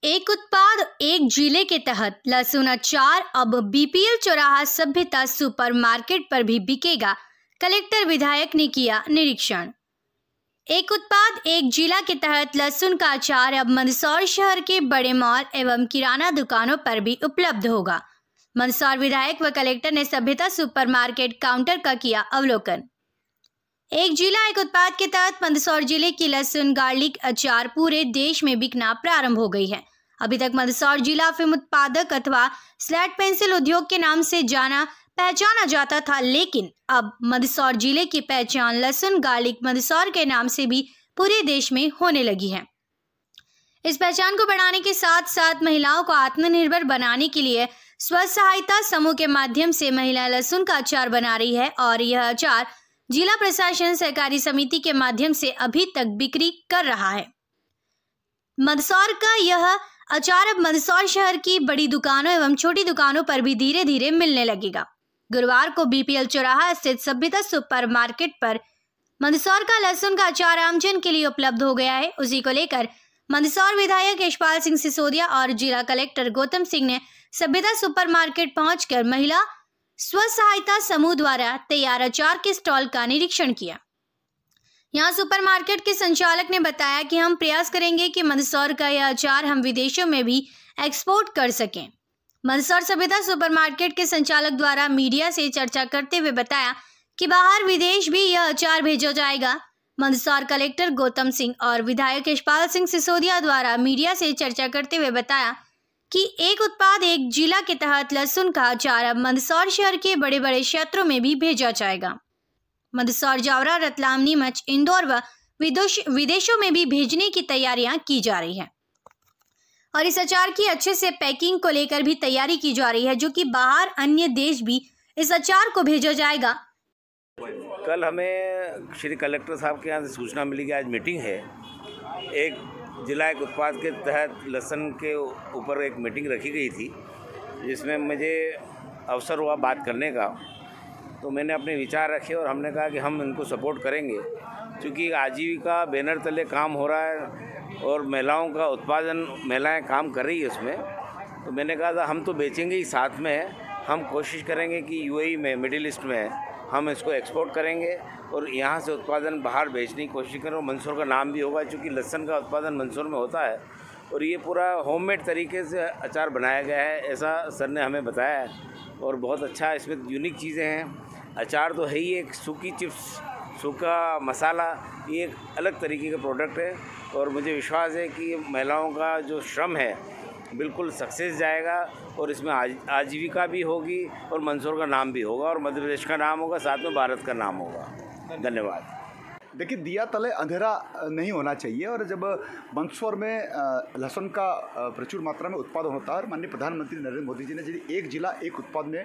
एक उत्पाद एक जिले के तहत लहसुन अचार अब बीपीएल चौराहा सभ्यता सुपरमार्केट पर भी बिकेगा। कलेक्टर विधायक ने किया निरीक्षण। एक उत्पाद एक जिला के तहत लहसुन का अचार अब मंदसौर शहर के बड़े मॉल एवं किराना दुकानों पर भी उपलब्ध होगा। मंदसौर विधायक व कलेक्टर ने सभ्यता सुपरमार्केट काउंटर का किया अवलोकन। एक जिला एक उत्पाद के तहत मंदसौर जिले की लहसुन गार्लिक अचार पूरे देश में बिकना प्रारंभ हो गई है। अभी तक मंदसौर जिला अफीम उत्पादक अथवा स्लेट पेंसिल उद्योग के नाम से जाना पहचाना जाता था, लेकिन अब मंदसौर जिले की पहचान लहसुन गार्लिक मंदसौर के नाम से भी पूरे देश में होने लगी है। इस पहचान को बढ़ाने के साथ साथ महिलाओं को आत्मनिर्भर बनाने के लिए स्व सहायता समूह के माध्यम से महिला लहसुन का अचार बना रही है और यह अचार जिला प्रशासन सहकारी समिति के माध्यम से अभी तक बिक्री कर रहा है। मंदसौर का यह अचार अब मंदसौर शहर की बड़ी दुकानों एवं छोटी दुकानों पर भी धीरे धीरे मिलने लगेगा। गुरुवार को बीपीएल चौराहा स्थित सभ्यता सुपर मार्केट पर मंदसौर का लहसुन का अचार आमजन के लिए उपलब्ध हो गया है। उसी को लेकर मंदसौर विधायक यशपाल सिंह सिसोदिया और जिला कलेक्टर गौतम सिंह ने सभ्यता सुपर मार्केट पहुंचकर महिला स्व सहायता समूह द्वारा तैयार अचार के स्टॉल का निरीक्षण किया। यहाँ सुपरमार्केट के संचालक ने बताया कि हम प्रयास करेंगे कि मंदसौर का यह अचार हम विदेशों में भी एक्सपोर्ट कर सकें। मंदसौर सभ्यता सुपरमार्केट के संचालक द्वारा मीडिया से चर्चा करते हुए बताया कि बाहर विदेश भी यह अचार भेजा जाएगा। मंदसौर कलेक्टर गौतम सिंह और विधायक यशपाल सिंह सिसोदिया द्वारा मीडिया से चर्चा करते हुए बताया कि एक उत्पाद एक जिला के तहत लहसुन का अचार अब मंदसौर शहर के बड़े बड़े क्षेत्रों में भी भेजा जाएगा। मंदसौर, जावरा, रतलाम, नीमच, इंदौर व विदेशों में भी भेजने की तैयारियां की जा रही है और इस अचार की अच्छे से पैकिंग को लेकर भी तैयारी की जा रही है, जो कि बाहर अन्य देश भी इस अचार को भेजा जाएगा। कल हमें श्री कलेक्टर साहब के यहाँ से सूचना मिली कि आज मीटिंग है। एक जिला एक उत्पाद के तहत लहसुन के ऊपर एक मीटिंग रखी गई थी, जिसमें मुझे अवसर हुआ बात करने का। तो मैंने अपने विचार रखे और हमने कहा कि हम इनको सपोर्ट करेंगे, क्योंकि आजीविका बैनर तले काम हो रहा है और महिलाओं का उत्पादन महिलाएं काम कर रही है उसमें। तो मैंने कहा था हम तो बेचेंगे ही, साथ में हम कोशिश करेंगे कि यूएई में, मिडिल ईस्ट में हम इसको एक्सपोर्ट करेंगे और यहाँ से उत्पादन बाहर बेचने की कोशिश करें। और मंदसौर का नाम भी होगा, क्योंकि लहसुन का उत्पादन मंदसौर में होता है और ये पूरा होममेड तरीके से अचार बनाया गया है, ऐसा सर ने हमें बताया है। और बहुत अच्छा, इसमें यूनिक चीज़ें हैं। अचार तो है ही एक सूखी चिप्स, सूखा मसाला, ये एक अलग तरीके का प्रोडक्ट है और मुझे विश्वास है कि महिलाओं का जो श्रम है बिल्कुल सक्सेस जाएगा और इसमें आजीविका भी होगी और मंदसौर का नाम भी होगा और मध्य प्रदेश का नाम होगा, साथ में भारत का नाम होगा। धन्यवाद। देखिए, दिया तले अंधेरा नहीं होना चाहिए और जब मंदसौर में लहसुन का प्रचुर मात्रा में उत्पादन होता है और माननीय प्रधानमंत्री नरेंद्र मोदी जी ने यदि एक जिला एक उत्पाद में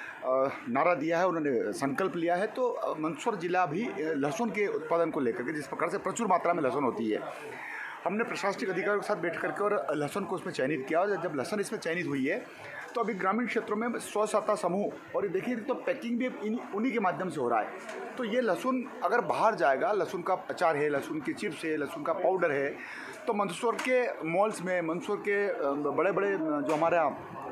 नारा दिया है, उन्होंने संकल्प लिया है, तो मंदसौर जिला भी लहसुन के उत्पादन को लेकर के, जिस प्रकार से प्रचुर मात्रा में लहसुन होती है, हमने प्रशासनिक अधिकारियों के साथ बैठ करके और लहसुन को उसमें चयनित किया। और जब लहसुन इसमें चयनित हुई है तो अभी ग्रामीण क्षेत्रों में स्व सहायता समूह, और देखिए तो पैकिंग भी उन्हीं के माध्यम से हो रहा है। तो ये लहसुन अगर बाहर जाएगा, लहसुन का अचार है, लहसुन की चिप्स है, लहसुन का पाउडर है, तो मंदसौर के मॉल्स में, मंदसौर के बड़े बड़े जो हमारा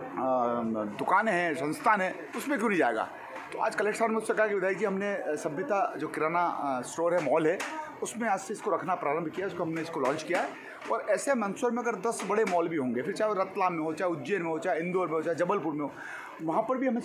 दुकानें हैं, संस्थान हैं, उसमें क्यों नहीं जाएगा। तो आज कलेक्टर साहब ने मुझसे कहा कि विधायक जी, हमने सभ्यता जो किराना स्टोर है, मॉल है, उसमें आज से इसको रखना प्रारंभ किया, इसको हमने इसको लॉन्च किया है। और ऐसे मंदसौर में अगर 10 बड़े मॉल भी होंगे, फिर चाहे रतलाम में हो, चाहे उज्जैन में हो, चाहे इंदौर में हो, चाहे जबलपुर में हो, वहाँ पर भी हम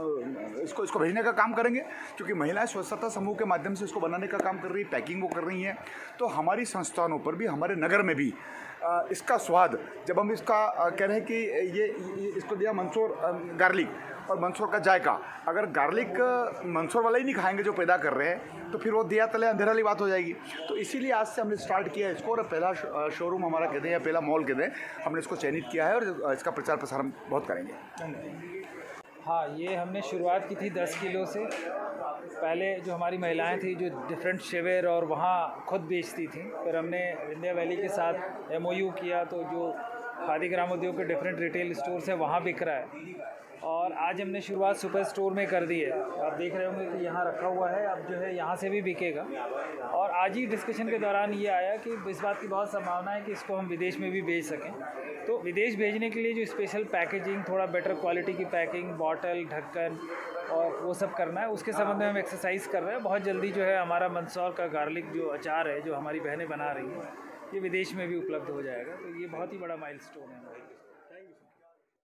इसको भेजने का काम करेंगे, क्योंकि महिलाएं स्व सहायता समूह के माध्यम से इसको बनाने का काम कर रही है, पैकिंग वो कर रही हैं। तो हमारी संस्थानों पर भी, हमारे नगर में भी इसका स्वाद, जब हम इसका कह रहे हैं कि ये इसको दिया मंदसौर गार्लिक और मंदसौर का जायका, अगर गार्लिक मंदसौर वाला ही नहीं खाएंगे जो पैदा कर रहे हैं, तो फिर वो दिया तले अंधेरा वाली बात हो जाएगी। तो इसीलिए आज से हमने स्टार्ट किया है इसको, और पहला शोरूम हमारा कहते हैं या पहला मॉल कहते हैं, हमने इसको चयनित किया है और इसका प्रचार प्रसार हम बहुत करेंगे। हाँ, ये हमने शुरुआत की थी 10 किलो से। पहले जो हमारी महिलाएं थी जो डिफरेंट शिविर और वहाँ खुद बेचती थी, फिर हमने विंध्या वैली के साथ MOU किया, तो जो खादी ग्राम उद्योग के डिफरेंट रिटेल स्टोर्स है वहाँ बिक रहा है। और आज हमने शुरुआत सुपर स्टोर में कर दी है। आप देख रहे होंगे कि यहाँ रखा हुआ है, अब जो है यहाँ से भी बिकेगा। और आज ही डिस्कशन के दौरान ये आया कि इस बात की बहुत संभावना है कि इसको हम विदेश में भी भेज सकें। तो विदेश भेजने के लिए जो स्पेशल पैकेजिंग, थोड़ा बेटर क्वालिटी की पैकिंग, बॉटल, ढक्कन और वो सब करना है, उसके संबंध में हम एक्सरसाइज कर रहे हैं। बहुत जल्दी जो है हमारा मंदसौर का गार्लिक जो अचार है, जो हमारी बहनें बना रही हैं, ये विदेश में भी उपलब्ध हो जाएगा। तो ये बहुत ही बड़ा माइलस्टोन है हमारे लिए।